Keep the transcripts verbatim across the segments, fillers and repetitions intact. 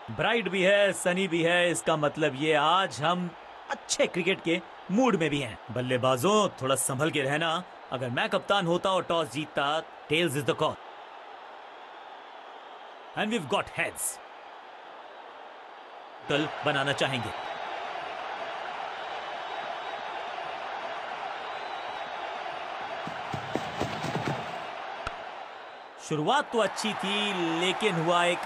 Bright भी है, सनी भी है, इसका मतलब ये आज हम अच्छे क्रिकेट के मूड में भी हैं। बल्लेबाजों थोड़ा संभल के रहना। अगर मैं कप्तान होता और टॉस जीतता, tails is the call and we got heads. कल बनाना चाहेंगे। शुरुआत तो अच्छी थी लेकिन हुआ एक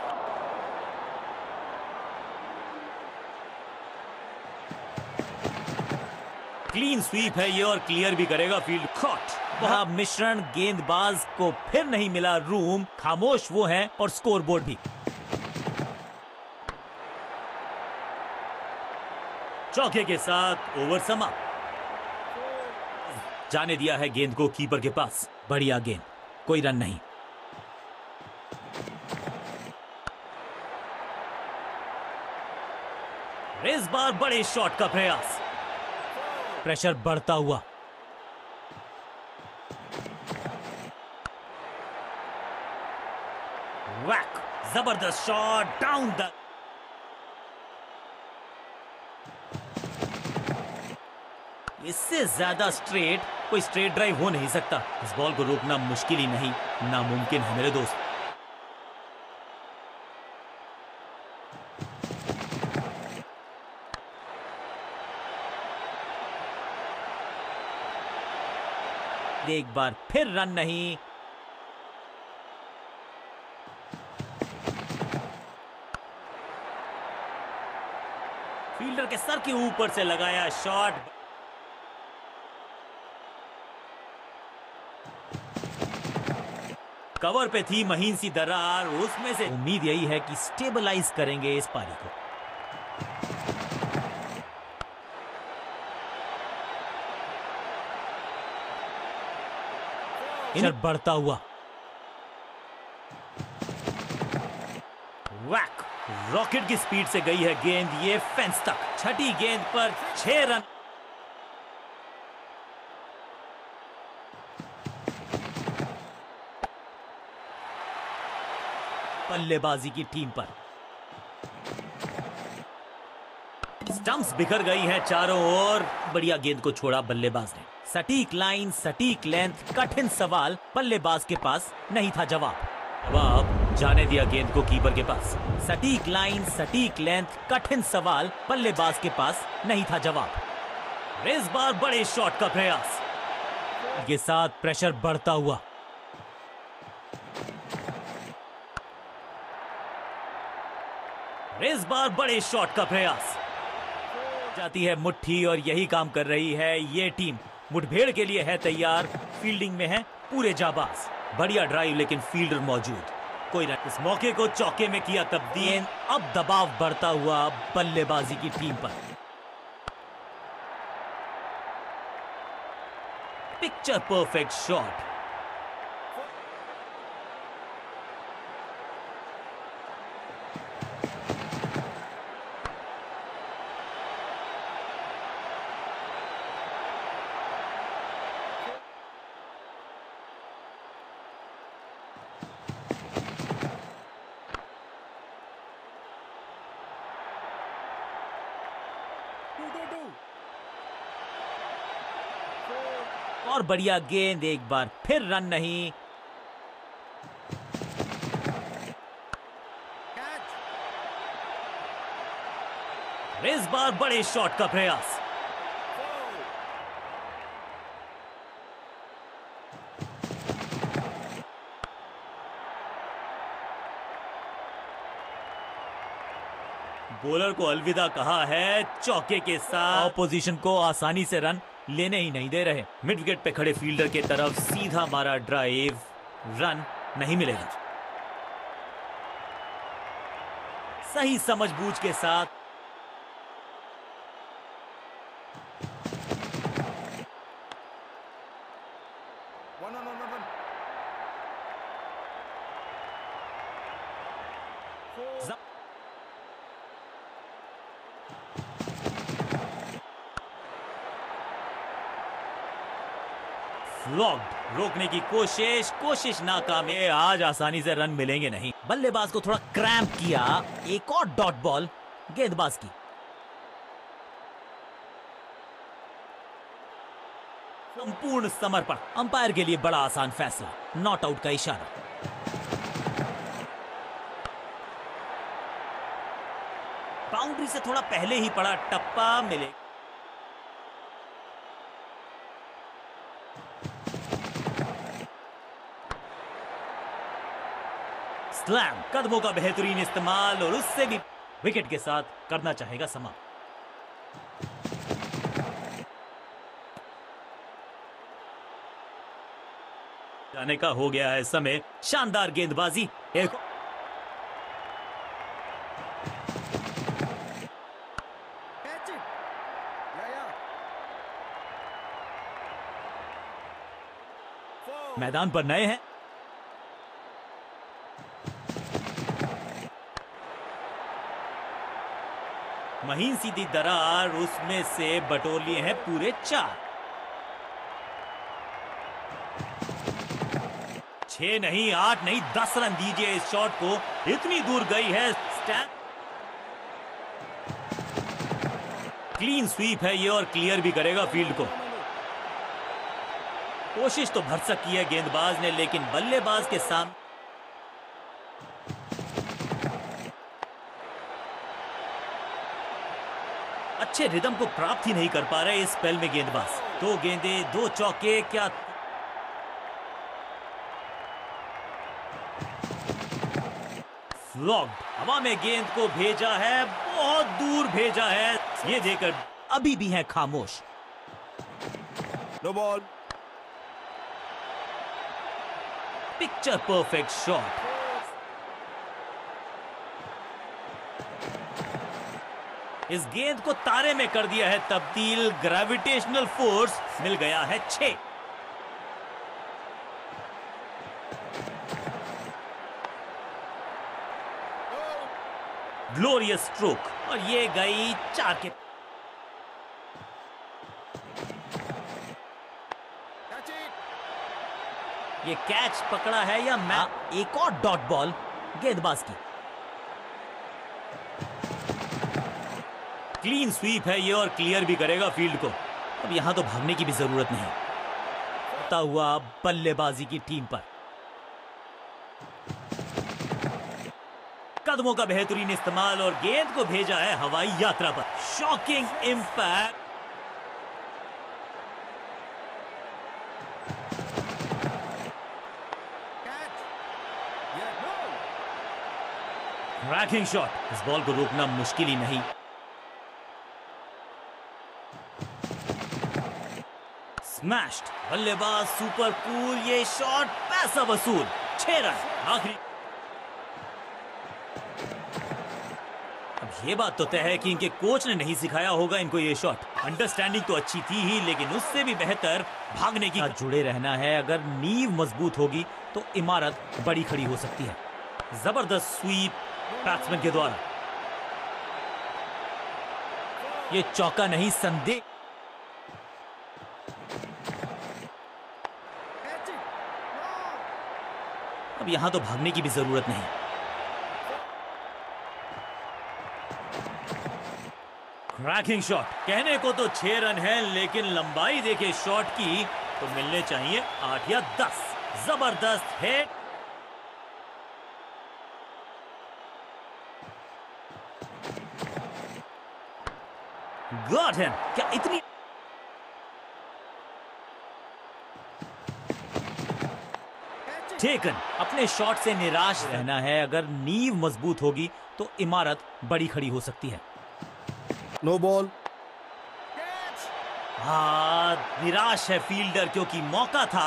क्लीन स्वीप है ये और क्लियर भी करेगा फील्ड। कॉट। वहां मिश्रण गेंदबाज को फिर नहीं मिला रूम। खामोश वो है और स्कोरबोर्ड भी। चौके के साथ ओवर समाप्त। जाने दिया है गेंद को कीपर के पास। बढ़िया गेंद, कोई रन नहीं। इस बार बड़े शॉट का प्रयास। प्रेशर बढ़ता हुआ। वैक। जबरदस्त शॉट डाउन द। इससे ज्यादा स्ट्रेट कोई स्ट्रेट ड्राइव हो नहीं सकता। इस बॉल को रोकना मुश्किल ही नहीं, नामुमकिन है मेरे दोस्त। एक बार फिर रन नहीं। फील्डर के सर के ऊपर से लगाया शॉट। कवर पे थी महीन सी दरार, उसमें से उम्मीद यही है कि स्टेबलाइज करेंगे इस पारी को। इधर बढ़ता हुआ। वैक। रॉकेट की स्पीड से गई है गेंद, ये फेंस तक। छठी गेंद पर छह रन। बल्लेबाजी की टीम पर स्टंप्स बिखर गई हैं चारों ओर। बढ़िया गेंद को छोड़ा बल्लेबाज ने। सटीक लाइन, सटीक लेंथ, कठिन सवाल। बल्लेबाज के पास नहीं था जवाब। जवाब जाने दिया गेंद को कीपर के पास। सटीक लाइन, सटीक लेंथ, कठिन सवाल। बल्लेबाज के पास नहीं था जवाब। इस बार बड़े शॉट का प्रयास के साथ प्रेशर बढ़ता हुआ। इस बार बड़े शॉट का प्रयास। जाती है मुट्ठी और यही काम कर रही है ये टीम। मुठभेड़ के लिए है तैयार। फील्डिंग में है पूरे जाबाज। बढ़िया ड्राइव लेकिन फील्डर मौजूद। कोई रन। इस मौके को चौके में किया तब्दील। अब दबाव बढ़ता हुआ बल्लेबाजी की टीम पर। Picture perfect shot. और बढ़िया गेंद, एक बार फिर रन नहीं। इस बार बड़े शॉट का प्रयास। बॉलर को अलविदा कहा है चौके के साथ। ऑपोजिशन को आसानी से रन लेने ही नहीं दे रहे। मिड विकेट पे खड़े फील्डर की तरफ सीधा मारा ड्राइव। रन नहीं मिलेगा। सही समझबूझ के साथ फ्लॉग्ड। रोकने की कोशिश कोशिश नाकाम है। आज आसानी से रन मिलेंगे नहीं। बल्लेबाज को थोड़ा क्रैम्प किया। एक और डॉट बॉल गेंदबाज की। संपूर्ण समर्पण। अंपायर के लिए बड़ा आसान फैसला, नॉट आउट का इशारा। बाउंड्री से थोड़ा पहले ही पड़ा टप्पा मिले। स्लैम। कदमों का बेहतरीन इस्तेमाल और उससे भी विकेट के साथ करना चाहेगा समाप्त। जाने का हो गया है समय। शानदार गेंदबाजी। एक मैदान पर नए हैं। महीन सीधी दरार, उसमें से बटोर लिए हैं पूरे चार। छह नहीं, आठ नहीं, दस रन दीजिए इस शॉट को। इतनी दूर गई है। स्टैंड क्लीन स्वीप है ये और क्लियर भी करेगा फील्ड को। कोशिश तो भरसक की है गेंदबाज ने, लेकिन बल्लेबाज के सामने अच्छे रिदम को प्राप्त ही नहीं कर पा रहे इस स्पेल में गेंदबाज। दो गेंदे, दो चौके, क्या फ्लॉग्ड। हवा में गेंद को भेजा है, बहुत दूर भेजा है। ये देखकर अभी भी हैं खामोश। No ball. Picture perfect shot. इस गेंद को तारे में कर दिया है तब्दील। ग्रेविटेशनल फोर्स मिल गया है छह। ग्लोरियस स्ट्रोक और ये गई चार के। ये कैच पकड़ा है या मैं। एक और डॉट बॉल गेंदबाज की। क्लीन स्वीप है ये और क्लियर भी करेगा फील्ड को। अब यहां तो भागने की भी जरूरत नहीं। होता हुआ बल्लेबाजी की टीम पर। कदमों का बेहतरीन इस्तेमाल और गेंद को भेजा है हवाई यात्रा पर। Shocking impact. Cracking shot. इस बॉल को रोकना मुश्किल ही नहीं। स्मैश्ड। बल्लेबाज सुपर कूल। ये शॉट पैसा वसूल। छह रन। आखिरी। अब ये बात तो तय है कि इनके कोच ने नहीं सिखाया होगा इनको ये शॉट। अंडरस्टैंडिंग तो अच्छी थी ही, लेकिन उससे भी बेहतर भागने की जुड़े रहना है। अगर नींव मजबूत होगी तो इमारत बड़ी खड़ी हो सकती है। जबरदस्त स्वीप बैट्समैन के द्वारा। ये चौका नहीं, संदेह। अब यहां तो भागने की भी जरूरत नहीं। Cracking shot. कहने को तो छह रन है, लेकिन लंबाई देखे शॉट की तो मिलने चाहिए आठ या दस। जबरदस्त हिट। Got him. क्या इतनी टेकन। अपने शॉट से निराश रहना है। अगर नींव मजबूत होगी तो इमारत बड़ी खड़ी हो सकती है। No ball. हाँ, निराश है फील्डर क्योंकि मौका था।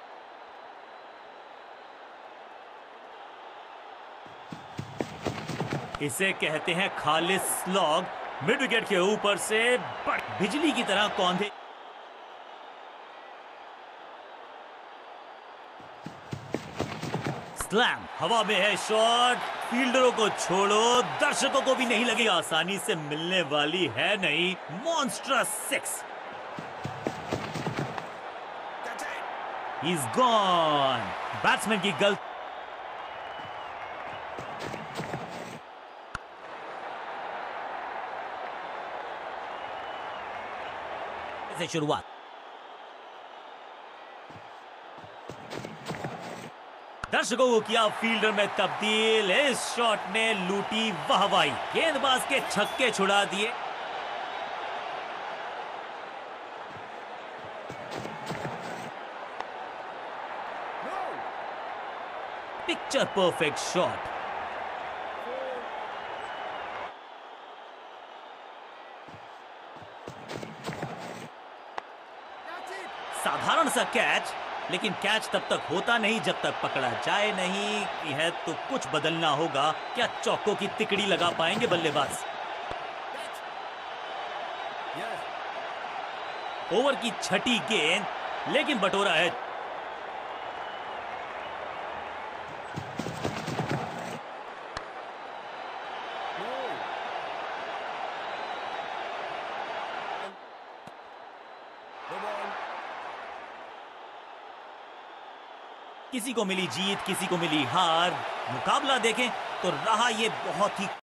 इसे कहते हैं खालिस स्लॉग। मिड विकेट के ऊपर से बिजली की तरह कौंधे। स्लैम। हवा में है शॉट। फील्डरों को छोड़ो, दर्शकों को भी नहीं लगी आसानी से मिलने वाली है नहीं। Monstrous six. He's gone. Batsman की गलती से शुरुआत। दर्शकों को किया फील्डर में तब्दील। इस शॉट ने लूटी वाहवाही, गेंदबाज के छक्के छुड़ा दिए। Picture perfect shot. साधारण सा कैच, लेकिन कैच तब तक होता नहीं जब तक पकड़ा जाए नहीं कि है तो कुछ बदलना होगा। क्या चौकों की तिकड़ी लगा पाएंगे बल्लेबाज? ओवर की छठी गेंद, लेकिन बटोरा है। किसी को मिली जीत, किसी को मिली हार। मुकाबला देखें तो रहा ये बहुत ही